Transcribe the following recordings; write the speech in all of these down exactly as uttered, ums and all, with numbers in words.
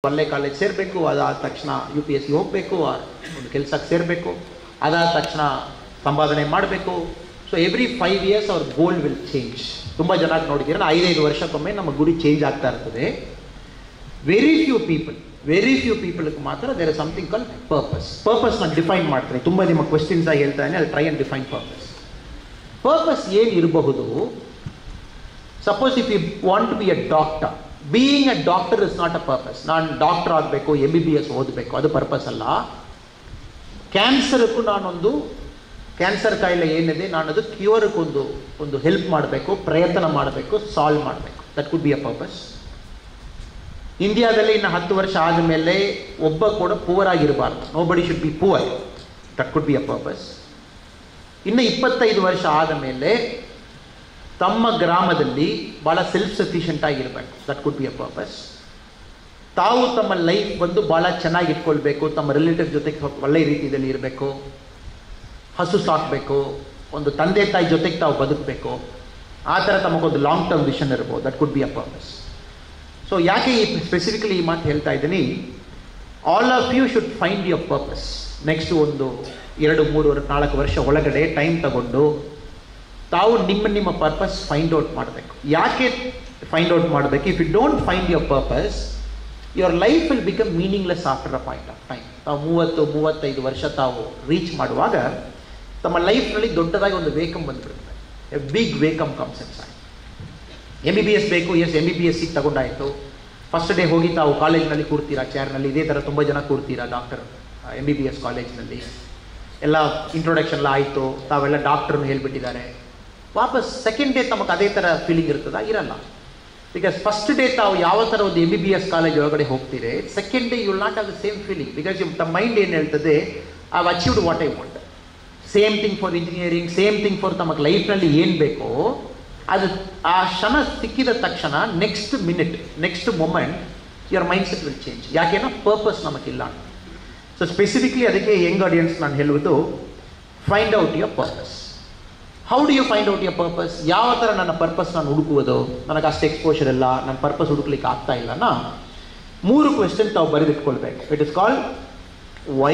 ಒಳ್ಳೆ ಕಾಲೇಜ್ ಸೇರಬೇಕು, ಅದಾದ ತಕ್ಷಣ ಯು ಪಿ ಎಸ್ ಸಿ ಹೋಗಬೇಕು, ಒಂದು ಕೆಲಸಕ್ಕೆ ಸೇರಬೇಕು, ಅದಾದ ತಕ್ಷಣ ಸಂಪಾದನೆ ಮಾಡಬೇಕು. ಸೊ ಎವ್ರಿ ಫೈವ್ ಇಯರ್ಸ್ ಅವ್ರ ಗೋಲ್ ವಿಲ್ ಚೇಂಜ್. ತುಂಬ ಜನ ನೋಡಿದ್ದೀರ, ಐದೈದು ವರ್ಷಕ್ಕೊಮ್ಮೆ ನಮ್ಮ ಗುರಿ ಚೇಂಜ್ ಆಗ್ತಾ ಇರ್ತದೆ. Very few people very few ಪೀಪಲ್ಗೆ ಮಾತ್ರ there is something call purpose. Purpose ನಾನು ಡಿಫೈನ್ ಮಾಡ್ತೀನಿ. ತುಂಬ ನಿಮ್ಮ ಕ್ವೆಶ್ಚನ್ಸ್ ಆಗಿ ಹೇಳ್ತಾನೆ, ಅಲ್ಲಿ try and define purpose. Purpose ಏನು ಇರಬಹುದು? Suppose if you want to be a doctor, being a doctor is not a purpose. ನಾನು ಡಾಕ್ಟರ್ ಆಗಬೇಕು, ಎಂ ಬಿ ಬಿ ಎಸ್ ಓದಬೇಕು, ಅದು ಪರ್ಪಸ್ ಅಲ್ಲ. ಕ್ಯಾನ್ಸರ್ಗೂ ನಾನೊಂದು ಕ್ಯಾನ್ಸರ್ ಕಾಯಿಲೆ ಏನಿದೆ ನಾನು ಅದು ಕ್ಯೂರ್ಗೊಂದು ಒಂದು ಹೆಲ್ಪ್ ಮಾಡಬೇಕು, ಪ್ರಯತ್ನ ಮಾಡಬೇಕು, ಸಾಲ್ವ್ ಮಾಡಬೇಕು. That could be a purpose. ಇಂಡಿಯಾದಲ್ಲಿ ಇನ್ನು ಹತ್ತು ವರ್ಷ ಆದಮೇಲೆ ಒಬ್ಬ ಕೂಡ ಪೂವರ್ ಆಗಿರಬಾರ್ದು. Nobody should be poor. That could be a purpose. ಇನ್ನು ಇಪ್ಪತ್ತೈದು ವರ್ಷ ಆದ ಮೇಲೆ ತಮ್ಮ ಗ್ರಾಮದಲ್ಲಿ ಭಾಳ ಸೆಲ್ಫ್ ಸಫಿಷಿಯೆಂಟ್ ಆಗಿರಬೇಕು. That could be a purpose. ತಾವು ತಮ್ಮ ಲೈಫ್ ಬಂದು ಭಾಳ ಚೆನ್ನಾಗಿ ಇಟ್ಕೊಳ್ಬೇಕು, ತಮ್ಮ ರಿಲೇಟಿವ್ ಜೊತೆಗೆ ಒಳ್ಳೆಯ ರೀತಿಯಲ್ಲಿ ಇರಬೇಕು, ಹಸು ಸಾಕಬೇಕು, ಒಂದು ತಂದೆ ತಾಯಿ ಜೊತೆಗೆ ತಾವು ಬದುಕಬೇಕು. ಆ ಥರ ತಮಗೊಂದು ಲಾಂಗ್ ಟರ್ಮ್ ವಿಷನ್ ಇರ್ಬೋದು. That could be a purpose. So ಯಾಕೆ ಈ ಸ್ಪೆಸಿಫಿಕಲಿ ಈ ಮಾತು ಹೇಳ್ತಾ ಇದ್ದೀನಿ? All of you should find your purpose. Next ಒಂದು ಎರಡು ಮೂರು ನಾಲ್ಕು ವರ್ಷ ಒಳಗಡೆ ಟೈಮ್ ತಗೊಂಡು ತಾವು ನಿಮ್ಮ ನಿಮ್ಮ ಪರ್ಪಸ್ ಫೈಂಡ್ ಔಟ್ ಮಾಡಬೇಕು. ಯಾಕೆ ಫೈಂಡ್ ಔಟ್ ಮಾಡಬೇಕು? If you don't find your purpose, your life will become meaningless after a point of time. ತಾವು ಮೂವತ್ತು ಮೂವತ್ತೈದು ವರ್ಷ ತಾವು ರೀಚ್ ಮಾಡುವಾಗ ತಮ್ಮ ಲೈಫ್ನಲ್ಲಿ ದೊಡ್ಡದಾಗಿ ಒಂದು ವೇಕಮ್ ಬಂದುಬಿಡುತ್ತೆ. A big vacuum comes inside. M B B S ಬೇಕು, yes M B B S ಸಿಗೆ ತಗೊಂಡಾಯಿತು. ಫಸ್ಟ್ ಡೇ ಹೋಗಿ ತಾವು ಕಾಲೇಜ್ನಲ್ಲಿ ಕೂರ್ತೀರಾ, ಚೇರ್ನಲ್ಲಿ. ಇದೇ ಥರ ತುಂಬ ಜನ ಕೂರ್ತೀರಾ doctor M B B S ಕಾಲೇಜ್ನಲ್ಲಿ. ಎಲ್ಲ ಇಂಟ್ರೊಡಕ್ಷನ್ ಎಲ್ಲ ಆಯಿತು, ತಾವೆಲ್ಲ ಡಾಕ್ಟರ್ನ ಹೇಳ್ಬಿಟ್ಟಿದ್ದಾರೆ. ವಾಪಸ್ ಸೆಕೆಂಡ್ ಡೇ ತಮಗೆ ಅದೇ ಥರ ಫೀಲಿಂಗ್ ಇರ್ತದಾ? ಇರಲ್ಲ. ಬಿಕಾಸ್ ಫಸ್ಟ್ ಡೇ ತಾವು ಯಾವ ಥರ ಒಂದು M B B S college ಒಳಗಡೆ ಹೋಗ್ತೀರಿ, second day you will not have the same feeling. Because ತಮ್ಮ ಮೈಂಡ್ ಏನು ಹೇಳ್ತದೆ, I have achieved what I want. Same thing for engineering, same thing for ತಮಗೆ ಲೈಫ್ನಲ್ಲಿ ಏನು ಬೇಕೋ ಅದು ಆ ಕ್ಷಣ ಸಿಕ್ಕಿದ ತಕ್ಷಣ next minute next moment your mind set will change. ಯಾಕೆನೋ ಪರ್ಪಸ್ ನಮಗಿಲ್ಲ. ಸೊ ಸ್ಪೆಸಿಫಿಕ್ಲಿ ಅದಕ್ಕೆ ಯಂಗ್ ಆಡಿಯನ್ಸ್ ನಾನು ಹೇಳುವುದು, find out your purpose. How do you find out your purpose? ಯಾವ ಥರ ನನ್ನ ಪರ್ಪಸ್ ನಾನು ಹುಡುಕುವುದು? ನನಗೆ ಅಷ್ಟು ಎಕ್ಸ್ಪೋಷರ್ ಇಲ್ಲ, ನನ್ನ ಪರ್ಪಸ್ ಹುಡುಕ್ಲಿಕ್ಕೆ ಆಗ್ತಾ ಇಲ್ಲನಾ? ಮೂರು ಕ್ವೆಶ್ಚನ್ ತಾವು ಬರೆದಿಟ್ಕೊಳ್ಬೇಕು. It is called why,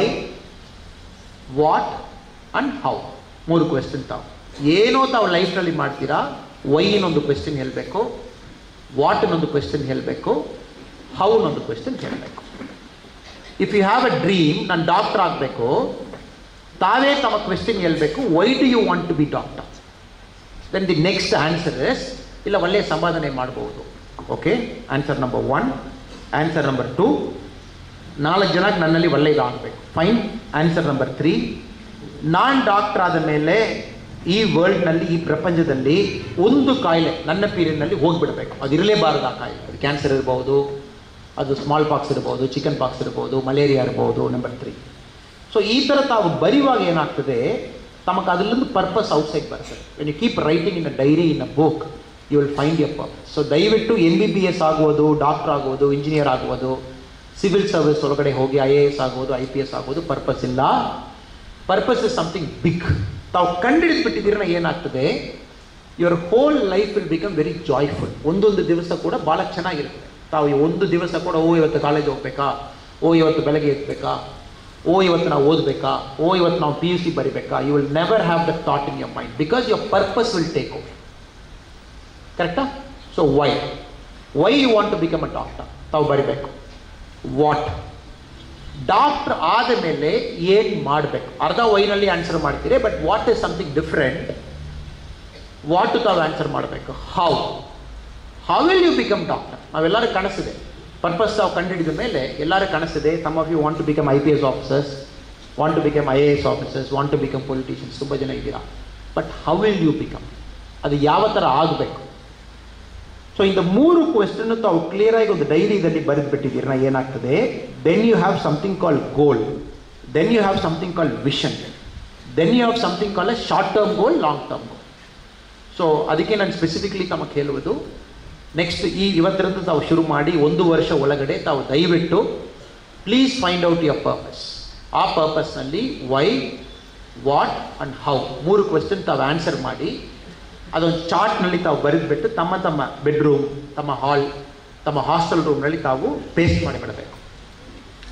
what and how. ಮೂರು ಕ್ವೆಶ್ಚನ್ ತಾವು ಏನೋ ತಾವು ಲೈಫ್ನಲ್ಲಿ ಮಾಡ್ತೀರಾ, ವೈ ಇನ್ನೊಂದು ಕ್ವೆಶ್ಚನ್ ಹೇಳಬೇಕು, ವಾಟ್ ಇನ್ನೊಂದು ಕ್ವೆಶ್ಚನ್ ಹೇಳಬೇಕು, ಹೌ ಇನ್ನೊಂದು ಕ್ವೆಶ್ಚನ್ ಹೇಳಬೇಕು. If you have a dream, ನಾನು ಡಾಕ್ಟರ್ ಆಗಬೇಕು, ತಾವೇ ತಮ್ಮ ಕ್ವೆಶ್ಚನ್ ಹೇಳಬೇಕು, why do you want to be doctor? Then the next answer is, ಇಲ್ಲ ಒಳ್ಳೆಯ ಸಂಪಾದನೆ ಮಾಡ್ಬೋದು. Okay, answer number one. Answer number two, ನಾಲ್ಕು ಜನಕ್ಕೆ ನನ್ನಲ್ಲಿ ಒಳ್ಳೆಯದಾಗಬೇಕು. ಫೈನ್. ಆನ್ಸರ್ ನಂಬರ್ ತ್ರೀ, ನಾನು ಡಾಕ್ಟರ್ ಆದ ಮೇಲೆ ಈ ವರ್ಲ್ಡ್ನಲ್ಲಿ, ಈ ಪ್ರಪಂಚದಲ್ಲಿ ಒಂದು ಕಾಯಿಲೆ ನನ್ನ ಪೀರಿಯಡ್ನಲ್ಲಿ ಹೋಗಿಬಿಡಬೇಕು, ಅದು ಇರಲೇಬಾರದು. ಆ ಕಾಯಿಲೆ, ಅದು ಕ್ಯಾನ್ಸರ್ ಇರ್ಬೋದು, ಅದು ಸ್ಮಾಲ್ ಪಾಕ್ಸ್ ಇರ್ಬೋದು, ಚಿಕನ್ ಪಾಕ್ಸ್ ಇರ್ಬೋದು, ಮಲೇರಿಯಾ ಇರ್ಬೋದು. Number three. ಸೊ ಈ ಥರ ತಾವು ಬರೆಯುವಾಗ ಏನಾಗ್ತದೆ, ತಮಗೆ ಅದರಲ್ಲೊಂದು ಪರ್ಪಸ್ ಔಟ್ಸೈಡ್ ಬರ್ತದೆ. When you keep writing in a diary, in a book, you will find your purpose. So ದಯವಿಟ್ಟು ಎಮ್ ಬಿ ಬಿ ಎಸ್ ಆಗುವುದು, ಡಾಕ್ಟರ್ ಆಗುವುದು, ಇಂಜಿನಿಯರ್ ಆಗುವುದು, ಸಿವಿಲ್ ಸರ್ವಿಸ್ ಒಳಗಡೆ ಹೋಗಿ ಐ ಎ ಎಸ್ ಆಗುವುದು, ಐ ಪಿ ಎಸ್ ಆಗುವುದು purpose ಇಲ್ಲ. Purpose is something big. ತಾವು ಕಂಡುಹಿಡಿದ್ಬಿಟ್ಟಿದ್ದೀರನ ಏನಾಗ್ತದೆ, your whole life will become very joyful. ಒಂದೊಂದು ದಿವಸ ಕೂಡ ಭಾಳ ಚೆನ್ನಾಗಿರ್ತದೆ. ತಾವು ಒಂದು ದಿವಸ ಕೂಡ ಓ ಇವತ್ತು ಕಾಲೇಜ್ ಹೋಗ್ಬೇಕಾ, ಓ ಇವತ್ತು ಬೆಳಗ್ಗೆ ಎತ್ತಬೇಕಾ, ಓ ಇವತ್ತು ನಾವು ಓದಬೇಕಾ, ಓ ಇವತ್ತು ನಾವು ಪಿ ಯು ಸಿ ಬರಿಬೇಕಾ. You will never have that thought in your mind, because your purpose will take over. ಕರೆಕ್ಟಾ? So why why you want to become a doctor ತಾವು ಬರಿಬೇಕು. ವಾಟ್, ಡಾಕ್ಟರ್ ಆದ ಮೇಲೆ ಏನು ಮಾಡಬೇಕು? ಅರ್ಧ ವೈನಲ್ಲಿ ಆನ್ಸರ್ ಮಾಡ್ತೀರಿ, but what is something different. What ತಾವು ಆನ್ಸರ್ ಮಾಡಬೇಕು. How how will you become doctor? ನಾವೆಲ್ಲರೂ ಕನಸಿದೆ, ಪರ್ಪಸ್ ತಾವು ಕಂಡುಹಿಡಿದ ಮೇಲೆ ಎಲ್ಲರೂ ಕನಸಿದೆ. Some of you want to become I P S officers, want to become I A S officers, want to become politicians. ತುಂಬ ಜನ ಇದ್ದೀರಾ. But how will you become? ಅದು ಯಾವ ಥರ ಆಗಬೇಕು? ಸೊ ಇಂದ ಮೂರು ಕ್ವೆಶ್ಚನ್ ತಾವು ಕ್ಲಿಯರ್ ಆಗಿ ಒಂದು ಡೈರಿದಲ್ಲಿ ಬರೆದ್ಬಿಟ್ಟಿದ್ದೀರಿ. ನಾ ಏನಾಗ್ತದೆ, then you have something called goal, then you have something called vision, then you have something called a short term goal, long term goal. So ಅದಕ್ಕೆ ನಾನು ಸ್ಪೆಸಿಫಿಕ್ಲಿ ತಮಗೆ ಹೇಳುವುದು, ನೆಕ್ಸ್ಟ್ ಈ ಇವತ್ತರಿಂದ ತಾವು ಶುರು ಮಾಡಿ ಒಂದು ವರ್ಷ ಒಳಗಡೆ ತಾವು ದಯವಿಟ್ಟು please find out your purpose. ಆ ಪರ್ಪಸ್ನಲ್ಲಿ ವೈ, ವಾಟ್ ಆ್ಯಂಡ್ ಹೌ ಮೂರು ಕ್ವೆಶ್ಚನ್ ತಾವು ಆನ್ಸರ್ ಮಾಡಿ ಅದೊಂದು ಚಾರ್ಟ್ನಲ್ಲಿ ತಾವು ಬರೆದುಬಿಟ್ಟು ತಮ್ಮ ತಮ್ಮ ಬೆಡ್ರೂಮ್, ತಮ್ಮ ಹಾಲ್, ತಮ್ಮ ಹಾಸ್ಟೆಲ್ ರೂಮ್ನಲ್ಲಿ ತಾವು ಪೇಸ್ಟ್ ಮಾಡಿಬಿಡಬೇಕು.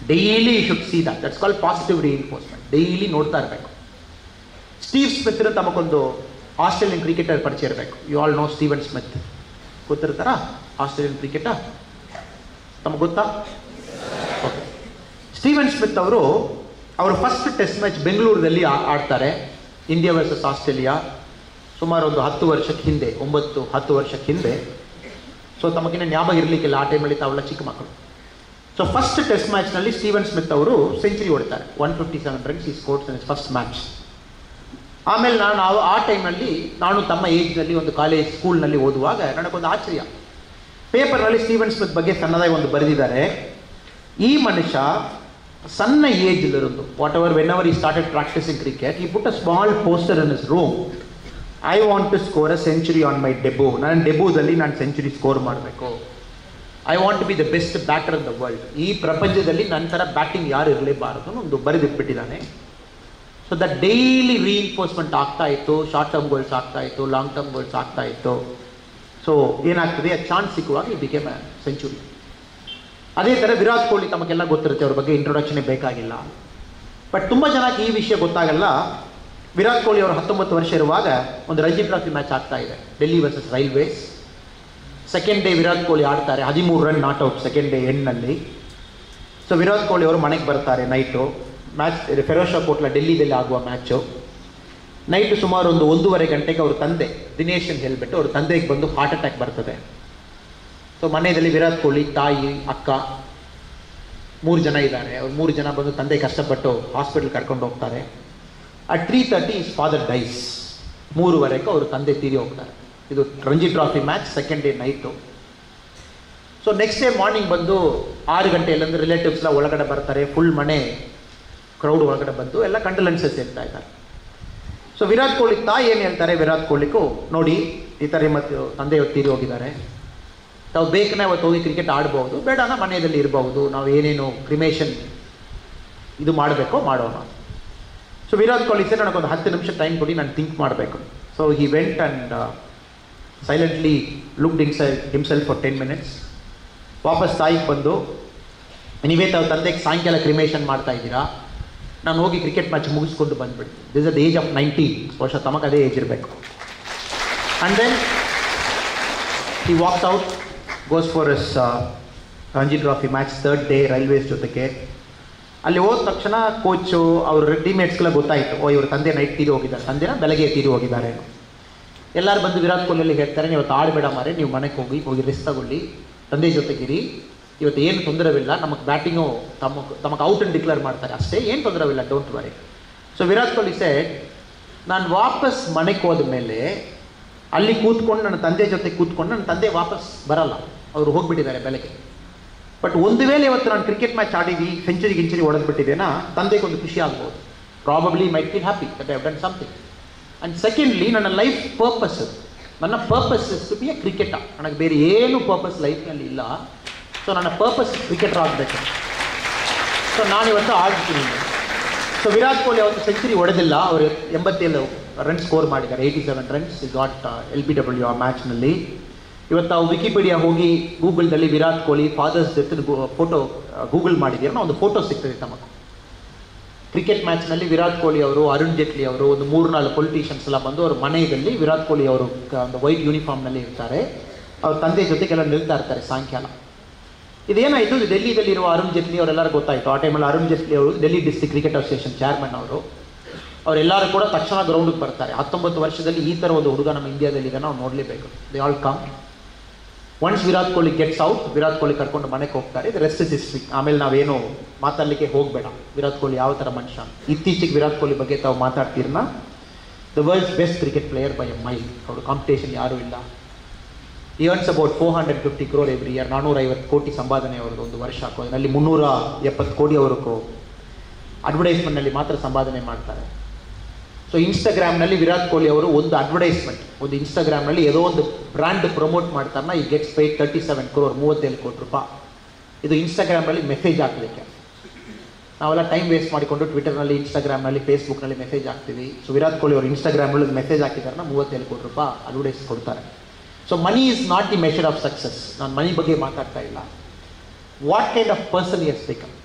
Daily you should see that. That's called positive reinforcement. Daily ನೋಡ್ತಾ ಇರಬೇಕು. ಸ್ಟೀವ್ ಸ್ಮಿತ್ ತಮಗೊಂದು ಆಸ್ಟ್ರೇಲಿಯನ್ ಕ್ರಿಕೆಟರ್ ಪರಿಚಯ ಇರಬೇಕು. You all know Steven Smith. ಗೊತ್ತಿರ್ತಾರ ಆಸ್ಟ್ರೇಲಿಯನ್ ಕ್ರಿಕೆಟರ್? ತಮಗೆ ಗೊತ್ತಾ? ಓಕೆ. ಸ್ಟೀವನ್ ಸ್ಮಿತ್ ಅವರು ಅವರು ಫಸ್ಟ್ ಟೆಸ್ಟ್ ಮ್ಯಾಚ್ ಬೆಂಗಳೂರಿನಲ್ಲಿ ಆಡ್ತಾರೆ, ಇಂಡಿಯಾ ವರ್ಸಸ್ ಆಸ್ಟ್ರೇಲಿಯಾ. ಸುಮಾರು ಒಂದು ಹತ್ತು ವರ್ಷಕ್ಕೆ ಹಿಂದೆ, ಒಂಬತ್ತು ಹತ್ತು ವರ್ಷಕ್ಕೆ ಹಿಂದೆ. ಸೊ ತಮಗಿನ್ನ ಜ್ಞಾಪಕ ಇರಲಿಕ್ಕಿಲ್ಲ, ಆ ಟೈಮಲ್ಲಿ ತಾವೆಲ್ಲ ಚಿಕ್ಕ ಮಕ್ಕಳು. ಸೊ ಫಸ್ಟ್ ಟೆಸ್ಟ್ ಮ್ಯಾಚ್ನಲ್ಲಿ ಸ್ಟೀವನ್ ಸ್ಮಿತ್ ಅವರು ಸೆಂಚುರಿ ಹೊಡ್ತಾರೆ. One fifty seven runs he scores in first match. ಆಮೇಲೆ ನಾನು ಆ ಟೈಮಲ್ಲಿ ನಾನು ತಮ್ಮ ಏಜ್ನಲ್ಲಿ ಒಂದು ಕಾಲೇಜ್ ಸ್ಕೂಲ್ನಲ್ಲಿ ಓದುವಾಗ ನನಗೊಂದು ಆಶ್ಚರ್ಯ. ಪೇಪರ್ನಲ್ಲಿ ಸ್ಟೀವನ್ ಸ್ಮಿತ್ ಬಗ್ಗೆ ಸಣ್ಣದಾಗಿ ಒಂದು ಬರೆದಿದ್ದಾರೆ. ಈ ಮನುಷ್ಯ ಸಣ್ಣ ಏಜ್ಲಿರೋದು, whatever whenever he started practicing cricket, he put a small poster in his room. I want to score a century on my debut. ನನ್ನ ಡೆಬ್ಯೂದಲ್ಲಿ ನಾನು ಸೆಂಚುರಿ ಸ್ಕೋರ್ ಮಾಡಬೇಕು. I want to be the best batter in the world. ಈ ಪ್ರಪಂಚದಲ್ಲಿ ನನ್ನ ಥರ batting ಯಾರು ಇರಲೇಬಾರದು ಒಂದು ಬರೆದಿಟ್ಬಿಟ್ಟಿದ್ದಾನೆ. ಸೊ ದಟ್ ಡೈಲಿ ರೀಇನ್ಫೋರ್ಸ್ಮೆಂಟ್ ಆಗ್ತಾ ಇತ್ತು. ಶಾರ್ಟ್ ಟರ್ಮ್ ಗೋಲ್ಸ್ ಆಗ್ತಾ ಇತ್ತು, ಲಾಂಗ್ ಟರ್ಮ್ ಗೋಲ್ಸ್ ಆಗ್ತಾ ಇತ್ತು. ಸೊ ಏನಾಗ್ತದೆ, ಆ ಚಾನ್ಸ್ ಸಿಕ್ಕುವಾಗ ಈ ಬಿಕೇಮ್ ಅ ಸೆಂಚುರಿ. ಅದೇ ಥರ ವಿರಾಟ್ ಕೊಹ್ಲಿ ತಮಗೆಲ್ಲ ಗೊತ್ತಿರುತ್ತೆ, ಅವ್ರ ಬಗ್ಗೆ ಇಂಟ್ರೊಡಕ್ಷನೇ ಬೇಕಾಗಿಲ್ಲ. ಬಟ್ ತುಂಬ ಜನಕ್ಕೆ ಈ ವಿಷಯ ಗೊತ್ತಾಗಲ್ಲ. ವಿರಾಟ್ ಕೊಹ್ಲಿ ಅವರು ಹತ್ತೊಂಬತ್ತು ವರ್ಷ ಇರುವಾಗ ಒಂದು ರಂಜಿ ಟ್ರಾಫಿ ಮ್ಯಾಚ್ ಆಗ್ತಾ ಇದೆ, Delhi versus Railways. Second day Virat Kohli ಆಡ್ತಾರೆ, ಹದಿಮೂರು run not out second day ಎಂಡ್ನಲ್ಲಿ. ಸೊ ವಿರಾಟ್ ಕೊಹ್ಲಿ ಅವರು ಮನೆಗೆ ಬರ್ತಾರೆ ನೈಟು. ಮ್ಯಾಚ್ ಫೆರೋಶಾ ಕೋಟ್ಲಾ ಡೆಲ್ಲಿದಲ್ಲಿ ಆಗುವ ಮ್ಯಾಚು. ನೈಟು ಸುಮಾರು ಒಂದು ಒಂದೂವರೆ ಗಂಟೆಗೆ ಅವ್ರ ತಂದೆ ದಿನೇಶ್ ಅಂತ ಹೇಳಿಬಿಟ್ಟು ಅವ್ರ ತಂದೆಗೆ ಬಂದು ಹಾರ್ಟ್ ಅಟ್ಯಾಕ್ ಬರ್ತದೆ. ಸೊ ಮನೆಯಲ್ಲಿ ವಿರಾಟ್ ಕೊಹ್ಲಿ, ತಾಯಿ, ಅಕ್ಕ, ಮೂರು ಜನ ಇದ್ದಾರೆ. ಅವ್ರು ಮೂರು ಜನ ಬಂದು ತಂದೆ ಕಷ್ಟಪಟ್ಟು ಹಾಸ್ಪಿಟಲ್ ಕರ್ಕೊಂಡು ಹೋಗ್ತಾರೆ. At three thirty his father dies. ಮೂರುವರೆಗೆ ಅವರು ತಂದೆ ತೀರಿ ಹೋಗ್ತಾರೆ. ಇದು Ranji trophy match second day night. So next day morning ಬಂದು ಆರು ಗಂಟೆ ಎಲ್ಲಂದ್ರೆ ರಿಲೇಟಿವ್ಸ್ ಎಲ್ಲ ಒಳಗಡೆ ಬರ್ತಾರೆ. ಫುಲ್ ಮನೆ ಕ್ರೌಡ್ ಒಳಗಡೆ ಬಂದು ಎಲ್ಲ ಕಂಡಲೆನ್ಸಸ್ ಹೇಳ್ತಾ ಇದ್ದಾರೆ. ಸೊ ವಿರಾಟ್ ಕೊಹ್ಲಿ ತಾಯಿ ಏನು ಹೇಳ್ತಾರೆ ವಿರಾಟ್ ಕೊಹ್ಲಿಗೂ, ನೋಡಿ ಈ ಥರ ಮತ್ತು ತಂದೆ ಇವತ್ತು ತೀರಿ ಹೋಗಿದ್ದಾರೆ, ನಾವು ಬೇಕನೇ ಅವತ್ತು ಹೋಗಿ ಕ್ರಿಕೆಟ್ ಆಡ್ಬೋದು, ಬೇಡನ ಮನೆಯಲ್ಲಿ ಇರಬಹುದು, ನಾವು ಏನೇನು ಕ್ರಿಮೇಷನ್ ಇದು ಮಾಡಬೇಕೋ ಮಾಡೋಣ. ಸೊ ವಿರಾಟ್ ಕೊಹ್ಲಿ ಸರ್ ನನಗೊಂದು ಹತ್ತು ನಿಮಿಷ ಟೈಮ್ ಕೊಡಿ, ನಾನು ಥಿಂಕ್ ಮಾಡಬೇಕು. So he went and silently looked inside himself for ten minutes. ವಾಪಸ್ ತಾಯಿಗೆ ಬಂದು, ನೀವೇ ತಾವು ತಂದೆಗೆ ಸಾಯಂಕಾಲ ಕ್ರಿಮೇಷನ್ ಮಾಡ್ತಾ ಇದ್ದೀರಾ, ನಾನು ಹೋಗಿ ಕ್ರಿಕೆಟ್ ಮ್ಯಾಚ್ ಮುಗಿಸ್ಕೊಂಡು ಬಂದುಬಿಡ್ತೀನಿ. This at the age of nineteen ವರ್ಷ, ತಮಗೆ ಅದೇ ಏಜ್ ಇರಬೇಕು. And then he walks out, goes for his Ranji trophy match third day Railways ಜೊತೆಗೆ. ಅಲ್ಲಿ ಹೋದ ತಕ್ಷಣ ಕೋಚು ಅವ್ರ ಟೀಮ್ಮೇಟ್ಸ್ಗೆಲ್ಲ ಗೊತ್ತಾಯಿತು, ಓ ಇವ್ರ ತಂದೆ ನೈಟ್ ತೀರಿ ಹೋಗಿದ್ದಾರೆ, ತಂದೆನ ಬೆಳಗ್ಗೆ ತೀರಿ ಹೋಗಿದ್ದಾರೆ. ಎಲ್ಲರೂ ಬಂದು ವಿರಾಟ್ ಕೊಹ್ಲಿಯಲ್ಲಿ ಹೇಳ್ತಾರೆ, ನೀವು ಇವತ್ತು ಆಡಬೇಡ ಮಾರೆ, ನೀವು ಮನೆಗೆ ಹೋಗಿ ಹೋಗಿ ರೆಸ್ಟ್ ತಗೊಳ್ಳಿ, ತಂದೆ ಜೊತೆಗಿರಿ, ಇವತ್ತು ಏನು ತೊಂದರೆವಿಲ್ಲ, ನಮಗೆ ಬ್ಯಾಟಿಂಗು ತಮ್ಮ ತಮಗೆ ಔಟ್ ಅಂಡ್ ಡಿಕ್ಲೇರ್ ಮಾಡ್ತಾರೆ ಅಷ್ಟೇ, ಏನು ತೊಂದರೆವಿಲ್ಲ, don't worry. So Virat Kohli said, ನಾನು ವಾಪಸ್ ಮನೆಗೆ ಹೋದ ಮೇಲೆ ಅಲ್ಲಿ ಕೂತ್ಕೊಂಡು ನನ್ನ ತಂದೆ ಜೊತೆ ಕೂತ್ಕೊಂಡು ನನ್ನ ತಂದೆ ವಾಪಸ್ ಬರಲ್ಲ, ಅವರು ಹೋಗಿಬಿಟ್ಟಿದ್ದಾರೆ ಬೆಳಗ್ಗೆ. ಬಟ್ ಒಂದು ವೇಳೆ ಇವತ್ತು ನಾನು ಕ್ರಿಕೆಟ್ ಮ್ಯಾಚ್ ಆಡಿದ್ವಿ, ಸೆಂಚುರಿ ಗಿಂಚುರಿ ಹೊಡೆದ್ಬಿಟ್ಟಿದ್ದೇನಾ, ತಂದೆಗೆ ಒಂದು ಖುಷಿ ಆಗ್ಬೋದು, probably might feel happy that I have done something. And secondly, ನನ್ನ ಲೈಫ್ ಪರ್ಪಸ್, ನನ್ನ purpose is to be a cricketer. ನನಗೆ ಬೇರೆ ಏನು ಪರ್ಪಸ್ ಲೈಫ್ನಲ್ಲಿ ಇಲ್ಲ. ಸೊ ನನ್ನ ಪರ್ಪಸ್ ಕ್ರಿಕೆಟರ್ ಆಗಬೇಕು. ಸೊ ನಾನಿವತ್ತು ಆಡ್ತೀನಿ. ಸೊ ವಿರಾಟ್ ಕೊಹ್ಲಿ ಅವತ್ತು ಸೆಂಚುರಿ ಹೊಡೆದಿಲ್ಲ, ಅವರು ಎಂಬತ್ತೇಳು ರನ್ ಸ್ಕೋರ್ ಮಾಡಿದ್ದಾರೆ, eighty seven runs got L B W ಆ ಮ್ಯಾಚ್ನಲ್ಲಿ. ಇವತ್ತು ನಾವು ವಿಕಿಪೀಡಿಯಾ ಹೋಗಿ ಗೂಗಲ್ದಲ್ಲಿ Virat Kohli father's death photo Google ಮಾಡಿದ್ದೀರ, ಒಂದು ಫೋಟೋ ಸಿಗ್ತದೆ ತಮಗೆ. ಕ್ರಿಕೆಟ್ ಮ್ಯಾಚ್ನಲ್ಲಿ ವಿರಾಟ್ ಕೊಹ್ಲಿ ಅವರು, ಅರುಣ್ ಜೇಟ್ಲಿ ಅವರು, ಒಂದು ಮೂರು ನಾಲ್ಕು ಪೊಲಿಟಿಷಿಯನ್ಸ್ ಎಲ್ಲ ಬಂದು ಅವ್ರ ಮನೆಯಲ್ಲಿ ವಿರಾಟ್ ಕೊಹ್ಲಿ ಅವರು ಒಂದು ವೈಟ್ ಯೂನಿಫಾರ್ಮ್ನಲ್ಲಿ ಇರ್ತಾರೆ, ಅವ್ರ ತಂದೆ ಜೊತೆಗೆಲ್ಲ ನಿಲ್ತಾ ಇರ್ತಾರೆ ಸಾಯಂಕಾಲ. ಇದೇನಾಯಿತು, ಇದು ಡೆಲ್ಲಿಯಲ್ಲಿರುವ ಅರುಣ್ ಜೇಟ್ಲಿ ಅವರೆಲ್ಲರೂ ಗೊತ್ತಾಯಿತು. ಆ ಟೈಮಲ್ಲಿ ಅರುಣ್ ಜೇಟ್ಲಿ ಅವರು Delhi district cricket association chairman ಅವರು, ಅವರೆಲ್ಲರೂ ಕೂಡ ತಕ್ಷಣ ಗ್ರೌಂಡಿಗೆ ಬರ್ತಾರೆ. ಹತ್ತೊಂಬತ್ತು ವರ್ಷದಲ್ಲಿ ಈ ಥರ ಒಂದು ಹುಡುಗ ನಮ್ಮ ಇಂಡಿಯಾದಲ್ಲಿದೆ, ನಾವು ನೋಡಲೇಬೇಕು. They all come. Once Virat Kohli gets out, Virat Kohli ಕರ್ಕೊಂಡು ಮನೆಗೆ ಹೋಗ್ತಾರೆ. ಇದು ರೆಸ್ಟ್ ಇಸ್ ಹಿಸ್ಟ್ರಿ. ಆಮೇಲೆ ನಾವೇನು ಮಾತಾಡಲಿಕ್ಕೆ ಹೋಗಬೇಡ, ವಿರಾಟ್ ಕೊಹ್ಲಿ ಯಾವ ಥರ ಮನುಷ್ಯ. ಇತ್ತೀಚೆಗೆ ವಿರಾಟ್ ಕೊಹ್ಲಿ ಬಗ್ಗೆ ತಾವು ಮಾತಾಡ್ತೀರನ್ನ, the world's best cricket player by a mile. ಅವರು ಕಾಂಪಿಟೇಷನ್ ಯಾರೂ ಇಲ್ಲ. He earns about four hundred fifty crore every year. ನಾನ್ನೂರ ಐವತ್ತು ಕೋಟಿ ಸಂಪಾದನೆ ಅವ್ರದ್ದು ಒಂದು ವರ್ಷ. ಅದರಲ್ಲಿ ಮುನ್ನೂರ ಎಪ್ಪತ್ತು ಕೋಟಿ ಅವರು ಅಡ್ವರ್ಟೈಸ್ಮೆಂಟ್ನಲ್ಲಿ ಮಾತ್ರ ಸಂಪಾದನೆ ಮಾಡ್ತಾರೆ. ಸೊ ಇನ್ಸ್ಟಾಗ್ರಾಮ್ನಲ್ಲಿ ವಿರಾಟ್ ಕೊಹ್ಲಿ ಅವರು ಒಂದು ಅಡ್ವರ್ಟೈಸ್ಮೆಂಟ್, ಒಂದು ಇನ್ಸ್ಟಾಗ್ರಾಮ್ನಲ್ಲಿ ಏನೋ ಒಂದು ಬ್ರ್ಯಾಂಡ್ ಪ್ರಮೋಟ್ ಮಾಡ್ತಾರನ್ನ, he gets paid thirty seven crore ಮೂವತ್ತೇಳು ಕೋಟಿ ರೂಪಾಯಿ. ಇದು ಇನ್ಸ್ಟಾಗ್ರಾಮ್ನಲ್ಲಿ ಮೆಸೇಜ್ ಹಾಕಲಿಕ್ಕೆ. ನಾವೆಲ್ಲ ಟೈಮ್ ವೇಸ್ಟ್ ಮಾಡಿಕೊಂಡು ಟ್ವಿಟರ್ನಲ್ಲಿ, ಇನ್ಸ್ಟಾಗ್ರಾಮ್ನಲ್ಲಿ, ಫೇಸ್ಬುಕ್ನಲ್ಲಿ ಮೆಸೇಜ್ ಹಾಕ್ತೀವಿ. ಸೊ ವಿರಾಟ್ ಕೊಹ್ಲಿ ಅವರು ಇನ್ಸ್ಟಾಗ್ರಾಮ್ನಲ್ಲಿ ಮೆಸೇಜ್ ಹಾಕಿದಾರನ್ನ ಮೂವತ್ತೇಳು ಕೋಟಿ ರೂಪಾಯಿ ಅಡ್ವರ್ಟೈಸ್ ಕೊಡ್ತಾರೆ. So money is not the measure of success. ನಾನು ಮನಿ ಬಗ್ಗೆ ಮಾತಾಡ್ತಾ ಇಲ್ಲ. What kind of person is become.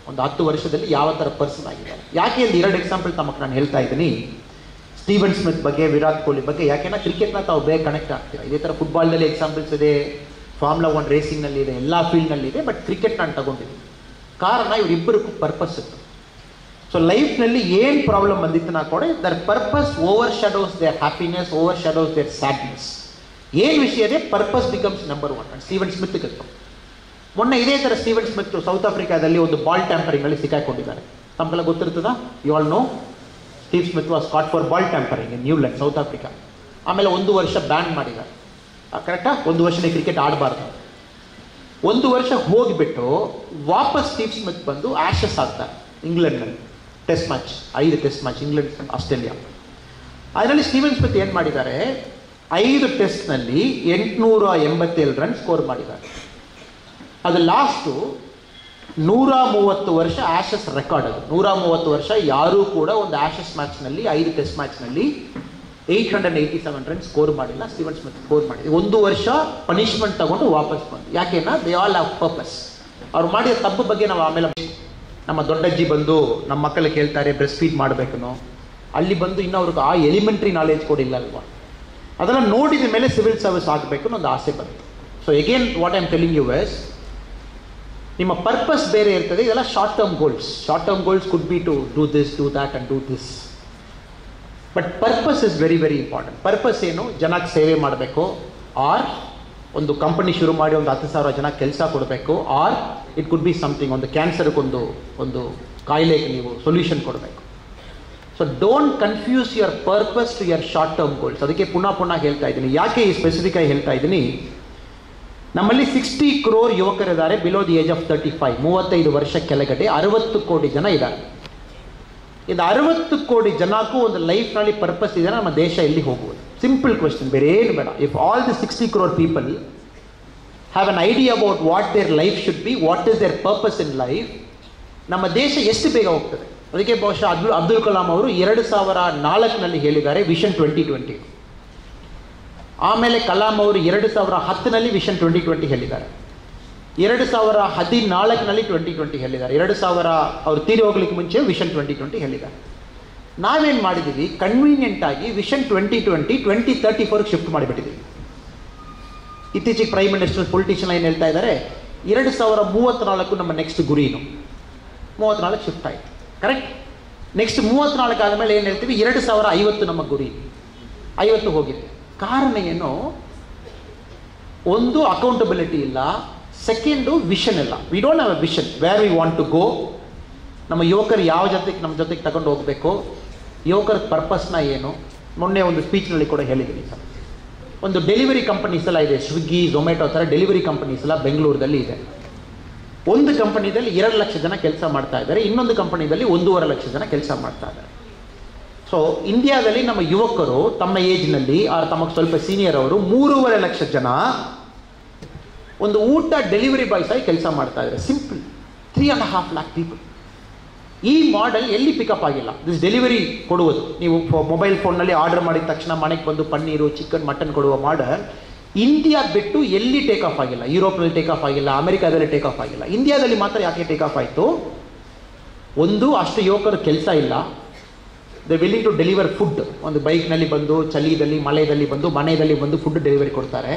ಒಂದು ಹತ್ತು ವರ್ಷದಲ್ಲಿ ಯಾವ ಥರ ಪರ್ಸನ್ ಆಗಿದ್ದಾರೆ. ಯಾಕೆ ಇಲ್ಲಿ ಎರಡು ಎಕ್ಸಾಂಪಲ್ ತಮಗೆ ನಾನು ಹೇಳ್ತಾ ಇದ್ದೀನಿ. ಸ್ಟೀವನ್ ಸ್ಮಿತ್ ಬಗ್ಗೆ, ವಿರಾಟ್ ಕೊಹ್ಲಿ ಬಗ್ಗೆ. ಯಾಕೆಂದ್ರೆ ಕ್ರಿಕೆಟ್ನ ತಾವು ಬೇಗ ಕನೆಕ್ಟ್ ಆಗ್ತೀರಾ. ಇದೇ ಥರ ಫುಟ್ಬಾಲ್ನಲ್ಲಿ ಎಕ್ಸಾಂಪಲ್ಸ್ ಇದೆ, ಫಾರ್ಮುಲಾ ಒನ್ ರೇಸಿಂಗ್ನಲ್ಲಿ ಇದೆ, ಎಲ್ಲ ಫೀಲ್ಡ್ನಲ್ಲಿ ಇದೆ. ಬಟ್ ಕ್ರಿಕೆಟ್ ನಾನು ತಗೊಂಡಿದ್ದೀನಿ. ಕಾರಣ ಇವರಿಬ್ಬರಿಗೂ ಪರ್ಪಸ್ ಇತ್ತು. ಸೊ ಲೈಫ್ನಲ್ಲಿ ಏನು ಪ್ರಾಬ್ಲಮ್ ಬಂದಿತ್ತು ನಾ ಕೂಡ their purpose overshadows their happiness, overshadows their sadness. ಏನು ವಿಷಯ ಇದೆ, purpose becomes number one. Steven Smith ಗೊತ್ತು. ಮೊನ್ನೆ ಇದೇ ಥರ ಸ್ಟೀವನ್ ಸ್ಮಿತ್ ಸೌತ್ ಆಫ್ರಿಕಾದಲ್ಲಿ ಒಂದು ಬಾಲ್ ಟ್ಯಾಂಪರಿಂಗಲ್ಲಿ ಸಿಕ್ಕಾಕೊಂಡಿದ್ದಾರೆ. ತಮಗೆಲ್ಲ ಗೊತ್ತಿರ್ತದ? You all know Steve Smith was caught for ball tampering in Newlands, South Africa. ಆಮೇಲೆ ಒಂದು ವರ್ಷ ಬ್ಯಾನ್ ಮಾಡಿದ್ದಾರೆ. ಕರೆಕ್ಟಾ? ಒಂದು ವರ್ಷನೇ ಕ್ರಿಕೆಟ್ ಆಡಬಾರ್ದು. ಒಂದು ವರ್ಷ ಹೋಗಿಬಿಟ್ಟು ವಾಪಸ್ ಸ್ಟೀವ್ ಸ್ಮಿತ್ ಬಂದು ಆ್ಯಶಸ್ ಆಗ್ತಾರೆ ಇಂಗ್ಲೆಂಡ್ನಲ್ಲಿ. ಟೆಸ್ಟ್ ಮ್ಯಾಚ್, ಐದು ಟೆಸ್ಟ್ ಮ್ಯಾಚ್ ಇಂಗ್ಲೆಂಡ್ ಆಸ್ಟ್ರೇಲಿಯಾ. ಅದರಲ್ಲಿ ಸ್ಟೀವನ್ ಸ್ಮಿತ್ ಏನು ಮಾಡಿದ್ದಾರೆ, ಐದು ಟೆಸ್ಟ್ನಲ್ಲಿ ಎಂಟುನೂರ ಎಂಬತ್ತೇಳು ರನ್ ಸ್ಕೋರ್ ಮಾಡಿದ್ದಾರೆ. ಅದು ಲಾಸ್ಟು ನೂರ ಮೂವತ್ತು ವರ್ಷ ಆ್ಯಶಸ್ ರೆಕಾರ್ಡ್. ಅದು ನೂರ ಮೂವತ್ತು ವರ್ಷ ಯಾರೂ ಕೂಡ ಒಂದು ಆ್ಯಶಸ್ ಮ್ಯಾಚ್ನಲ್ಲಿ, ಐದು ಟೆಸ್ಟ್ ಮ್ಯಾಚ್ನಲ್ಲಿ eight hundred eighty seven run score ಮಾಡಿಲ್ಲ. ಸ್ಟೀವನ್ ಸ್ಮಿತ್ ಸ್ಕೋರ್ ಮಾಡಿದೆ. ಒಂದು ವರ್ಷ ಪನಿಷ್ಮೆಂಟ್ ತಗೊಂಡು ವಾಪಸ್ ಬಂದು. ಯಾಕೆನಾ ದೇ ಆಲ್ ಹ್ಯಾವ್ ಪರ್ಪಸ್. ಅವ್ರು ಮಾಡಿದ ತಪ್ಪು ಬಗ್ಗೆ ನಾವು ಆಮೇಲೆ, ನಮ್ಮ ದೊಡ್ಡಜ್ಜಿ ಬಂದು ನಮ್ಮ ಮಕ್ಕಳಿಗೆ ಹೇಳ್ತಾರೆ ಬ್ರೆಸ್ಟ್ ಫೀಡ್ ಮಾಡಬೇಕನ್ನೋ, ಅಲ್ಲಿ ಬಂದು ಇನ್ನೂ ಅವ್ರಿಗೆ ಆ ಎಲಿಮೆಂಟ್ರಿ ನಾಲೆಜ್ ಕೊಡಿಲ್ಲ ಅಲ್ವಾ. ಅದೆಲ್ಲ ನೋಡಿದ ಮೇಲೆ ಸಿವಿಲ್ ಸರ್ವಿಸ್ ಆಗಬೇಕು ಅನ್ನೋ ಒಂದು ಆಸೆ ಬಂತು. So again what I am telling you is, ನಿಮ್ಮ ಪರ್ಪಸ್ ಬೇರೆ ಇರ್ತದೆ. ಇದೆಲ್ಲ short term goals. Short term goals could be to do this, do that and do this. But purpose is very very important. Purpose ಏನು? ಜನಕ್ಕೆ ಸೇವೆ ಮಾಡಬೇಕು, R ಒಂದು company ಶುರು ಮಾಡಿ ಒಂದು ಹತ್ತು ಸಾವಿರ ಜನ ಕೆಲಸ ಕೊಡಬೇಕು, or it could be something, ಒಂದು ಕ್ಯಾನ್ಸರ್ಗೊಂದು ಒಂದು ಕಾಯಿಲೆಗೆ ನೀವು ಸೊಲ್ಯೂಷನ್ ಕೊಡಬೇಕು. So don't confuse your purpose to your short term goals. ಅದಕ್ಕೆ ಪುನಃ ಪುನಃ ಹೇಳ್ತಾ ಇದ್ದೀನಿ. ಯಾಕೆ ಈ ಸ್ಪೆಸಿಫಿಕ್ ಆಗಿ ಹೇಳ್ತಾ ಇದ್ದೀನಿ, ನಮ್ಮಲ್ಲಿ ಸಿಕ್ಸ್ಟಿ ಕ್ರೋರ್ ಯುವಕರಿದ್ದಾರೆ below the age of thirty five, ಮೂವತ್ತೈದು ವರ್ಷ ಕೆಳಗಡೆ ಅರವತ್ತು ಕೋಟಿ ಜನ ಇದ್ದಾರೆ. ಇದು ಅರವತ್ತು ಕೋಟಿ ಜನಕ್ಕೂ ಒಂದು ಲೈಫ್ನಲ್ಲಿ ಪರ್ಪಸ್ ಇದೆ. ನಮ್ಮ ದೇಶ ಎಲ್ಲಿ ಹೋಗುವುದು? ಸಿಂಪಲ್ ಕ್ವೆಶ್ಚನ್, ಬೇರೆ ಏನು ಬೇಡ. If all the sixty crore people have an idea about what their life should be, what is their purpose in life, ನಮ್ಮ ದೇಶ ಎಷ್ಟು ಬೇಗ ಹೋಗ್ತದೆ. ಅದಕ್ಕೆ ಬಹುಶಃ ಅಬ್ದುಲ್ ಅಬ್ದುಲ್ ಕಲಾಂ ಅವರು ಎರಡು ಸಾವಿರ ನಾಲ್ಕನಲ್ಲಿ ಹೇಳಿದ್ದಾರೆ ವಿಷನ್ ಟ್ವೆಂಟಿ ಟ್ವೆಂಟಿ. ಆಮೇಲೆ ಕಲಾಂ ಅವರು ಎರಡು ಸಾವಿರ ಹತ್ತನಲ್ಲಿ ವಿಷನ್ ಟ್ವೆಂಟಿ ಟ್ವೆಂಟಿ ಹೇಳಿದ್ದಾರೆ. ಎರಡು ಸಾವಿರ ಹದಿನಾಲ್ಕನಲ್ಲಿ ಟ್ವೆಂಟಿ ಟ್ವೆಂಟಿ ಹೇಳಿದ್ದಾರೆ. ಎರಡು ಸಾವಿರ ಅವರು ತೀರಿ ಹೋಗ್ಲಿಕ್ಕೆ ಮುಂಚೆ ವಿಷನ್ ಟ್ವೆಂಟಿ ಟ್ವೆಂಟಿ ಹೇಳಿದ್ದಾರೆ. ನಾವೇನು ಮಾಡಿದ್ದೀವಿ, ಕನ್ವೀನಿಯೆಂಟ್ ಆಗಿ vision twenty twenty twenty thirty ಫೋರ್ಗೆ ಶಿಫ್ಟ್ ಮಾಡಿಬಿಟ್ಟಿದ್ದೀವಿ. ಇತ್ತೀಚೆಗೆ ಪ್ರೈಮ್ ಮಿನಿಸ್ಟರ್ ಪೊಲಿಟಿಷಿಯನ್ ಏನು ಹೇಳ್ತಾ ಇದ್ದಾರೆ, ಎರಡು ಸಾವಿರ ಮೂವತ್ತ್ನಾಲ್ಕು ನಮ್ಮ ನೆಕ್ಸ್ಟ್ ಗುರಿನು. ಮೂವತ್ತ್ನಾಲ್ಕು ಶಿಫ್ಟ್ ಆಯಿತು, ಕರೆಕ್ಟ್. ನೆಕ್ಸ್ಟ್ ಮೂವತ್ತ್ನಾಲ್ಕು ಆದಮೇಲೆ ಏನು ಹೇಳ್ತೀವಿ, ಎರಡು ಸಾವಿರ ಐವತ್ತು ನಮ್ಮ ಗುರಿ. ಐವತ್ತು ಹೋಗಿದೆ. ಕಾರಣ ಏನು? ಒಂದು ಅಕೌಂಟಬಿಲಿಟಿ ಇಲ್ಲ, ಸೆಕೆಂಡು ವಿಷನ್ ಇಲ್ಲ. We don't have a vision where we want to go. ನಮ್ಮ ಯುವಕರು ಯಾವ ಜೊತೆಗೆ ನಮ್ಮ ಜೊತೆಗೆ ತಗೊಂಡು ಹೋಗಬೇಕು, ಯುವಕರ ಪರ್ಪಸ್ನ ಏನು. ಮೊನ್ನೆ ಒಂದು ಸ್ಪೀಚ್ನಲ್ಲಿ ಕೂಡ ಹೇಳಿದ್ದೀನಿ ಸರ್. ಒಂದು ಡೆಲಿವರಿ ಕಂಪನೀಸ್ ಎಲ್ಲ ಇದೆ, ಸ್ವಿಗ್ಗಿ, ಝೊಮ್ಯಾಟೊ ಥರ ಡೆಲಿವರಿ ಕಂಪನೀಸ್ ಎಲ್ಲ ಬೆಂಗಳೂರಲ್ಲಿ ಇದೆ. ಒಂದು ಕಂಪನಿದಲ್ಲಿ ಎರಡು ಲಕ್ಷ ಜನ ಕೆಲಸ ಮಾಡ್ತಾ ಇದ್ದಾರೆ, ಇನ್ನೊಂದು ಕಂಪನಿಯಲ್ಲಿ ಒಂದೂವರೆ ಲಕ್ಷ ಜನ ಕೆಲಸ ಮಾಡ್ತಾ ಇದ್ದಾರೆ. ಸೊ ಇಂಡಿಯಾದಲ್ಲಿ ನಮ್ಮ ಯುವಕರು ತಮ್ಮ ಏಜ್ನಲ್ಲಿ ಆರ್ ತಮಗೆ ಸ್ವಲ್ಪ ಸೀನಿಯರ್ ಅವರು ಮೂರುವರೆ ಲಕ್ಷ ಜನ ಒಂದು ಊಟ ಡೆಲಿವರಿ ಬಾಯ್ಸ್ ಆಗಿ ಕೆಲಸ ಮಾಡ್ತಾ ಇದ್ದಾರೆ. Simple, three and half lakh people. ಈ ಮಾಡೆಲ್ ಎಲ್ಲಿ ಪಿಕಪ್ ಆಗಿಲ್ಲ. ದಿಸ್ ಡೆಲಿವರಿ ಕೊಡುವುದು, ನೀವು ಮೊಬೈಲ್ ಫೋನ್ನಲ್ಲಿ ಆರ್ಡರ್ ಮಾಡಿದ ತಕ್ಷಣ ಮನೆಗೆ ಬಂದು ಪನ್ನೀರು, ಚಿಕನ್, ಮಟನ್ ಕೊಡುವ ಮಾಡೆಲ್ ಇಂಡಿಯಾ ಬಿಟ್ಟು ಎಲ್ಲಿ ಟೇಕ್ ಆಫ್ ಆಗಿಲ್ಲ. ಯುರೋಪ್ನಲ್ಲಿ ಟೇಕ್ ಆಫ್ ಆಗಿಲ್ಲ, ಅಮೆರಿಕಾದಲ್ಲಿ ಟೇಕ್ ಆಫ್ ಆಗಿಲ್ಲ. ಇಂಡಿಯಾದಲ್ಲಿ ಮಾತ್ರ ಯಾಕೆ ಟೇಕ್ ಆಫ್ ಆಯಿತು? ಒಂದು, ಅಷ್ಟು ಯುವಕರು ಕೆಲಸ ಇಲ್ಲ. They willing to deliver food. ಒಂದು ಬೈಕ್ನಲ್ಲಿ ಬಂದು, ಚಳಿದಲ್ಲಿ, ಮಳೆಯಲ್ಲಿ ಬಂದು, ಮನೆಯಲ್ಲಿ ಬಂದು ಫುಡ್ ಡೆಲಿವರಿ ಕೊಡ್ತಾರೆ.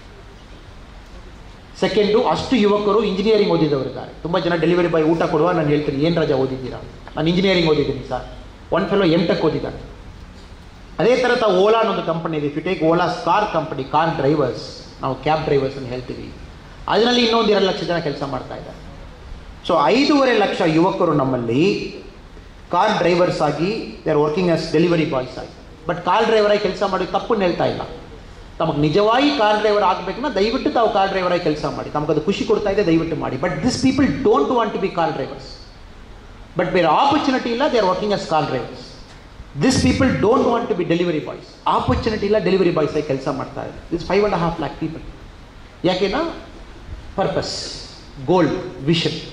ಸೆಕೆಂಡು, ಅಷ್ಟು ಯುವಕರು ಇಂಜಿನಿಯರಿಂಗ್ ಓದಿದವರಿದ್ದಾರೆ. ತುಂಬ ಜನ ಡೆಲಿವರಿ ಬಾಯ್ ಊಟ ಕೊಡುವ ನಾನು ಹೇಳ್ತೀನಿ, ಏನು ರಜಾ ಓದಿದ್ದೀರಾ? ನಾನು ಇಂಜಿನಿಯರಿಂಗ್ ಓದಿದ್ದೀನಿ sir. One fellow M tech ಓದಿದ್ದಾರೆ. ಅದೇ ಥರ ತಾವು ಓಲಾ ಅನ್ನೊಂದು ಕಂಪನಿ ಇದೆ. If you take Ola car company, car drivers, ನಾವು ಕ್ಯಾಬ್ ಡ್ರೈವರ್ಸ್ ಅಂತ ಹೇಳ್ತೀವಿ, ಅದರಲ್ಲಿ ಇನ್ನೊಂದು ಎರಡು ಲಕ್ಷ ಜನ ಕೆಲಸ ಮಾಡ್ತಾ ಇದ್ದಾರೆ. ಸೊ ಐದೂವರೆ ಲಕ್ಷ ಯುವಕರು ನಮ್ಮಲ್ಲಿ ಕಾರ್ ಡ್ರೈವರ್ಸ್ ಆಗಿ they are working as delivery boys ಆಗಿ. ಬಟ್ ಕಾರ್ ಡ್ರೈವರ್ ಆಗಿ ಕೆಲಸ ಮಾಡಿ ತಪ್ಪನ್ನು ಹೇಳ್ತಾ ಇಲ್ಲ. ತಮಗೆ ನಿಜವಾಗಿ ಕಾರ್ ಡ್ರೈವರ್ ಆಗಬೇಕನ್ನ ದಯವಿಟ್ಟು ತಾವು ಕಾರ್ ಡ್ರೈವರ್ ಆಗಿ ಕೆಲಸ ಮಾಡಿ, ತಮಗದು ಖುಷಿ ಕೊಡ್ತಾ ಇದೆ, ದಯವಿಟ್ಟು ಮಾಡಿ. But this people don't want to be car drivers. But ಬೇರೆ ಆಪರ್ಚುನಿಟಿ ಇಲ್ಲ, they are working as car drivers. This people don't want to be delivery boys. Opportunity ಇಲ್ಲ, ಡೆಲಿವರಿ ಬಾಯ್ಸ್ ಆಗಿ ಕೆಲಸ ಮಾಡ್ತಾ ಇದೆ. This five and half lakh people. ಯಾಕೆನಾ? Purpose, goal, vision.